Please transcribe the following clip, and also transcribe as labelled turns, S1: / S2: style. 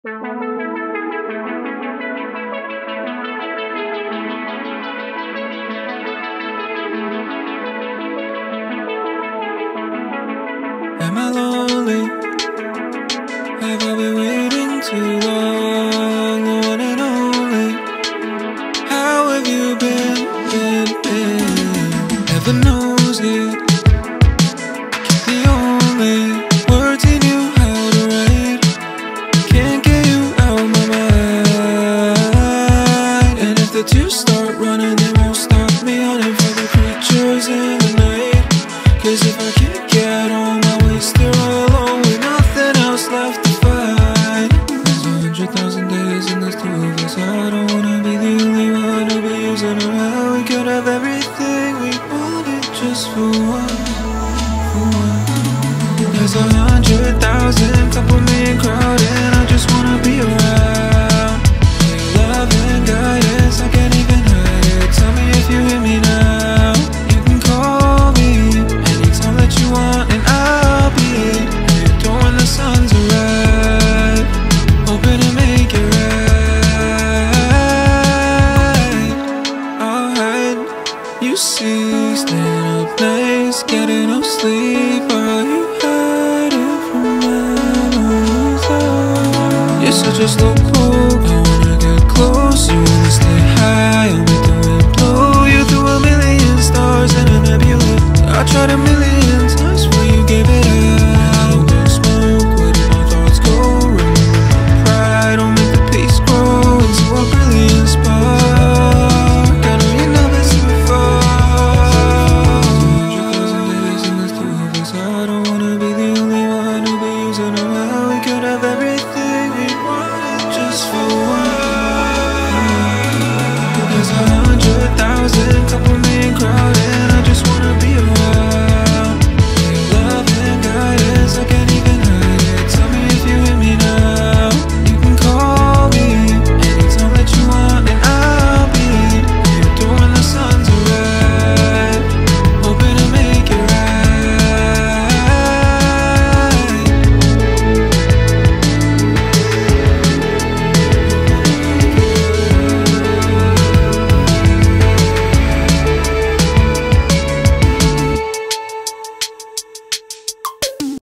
S1: Am I lonely? Have I been waiting too long? The one and only. How have you been? Heaven knows it. The only words he knew how to write. Can't get you out my mind. And if the tears start running, they won't stop me hunting for the creatures in the night. 'Cause if I can't get on my way, still alone with nothing else left to fight. There's 100,000 days and there's two of us. I don't wanna be the only one to be using around. We could have everything we wanted just for one. There's 100,000, couple million crowd, and I just wanna be around. Your love and guidance, I can't even hide it. Tell me if you hear me now. You can call me anytime that you want, and I'll be at your door when the sun's arrive, hoping to make it right. Alright, you see, staying up nights, getting no sleep. Are you hiding from memories? You're such a slowpoke, I wanna get close. You wanna stay high, I'll make the wind blow you through a million stars in a nebula. I tried a million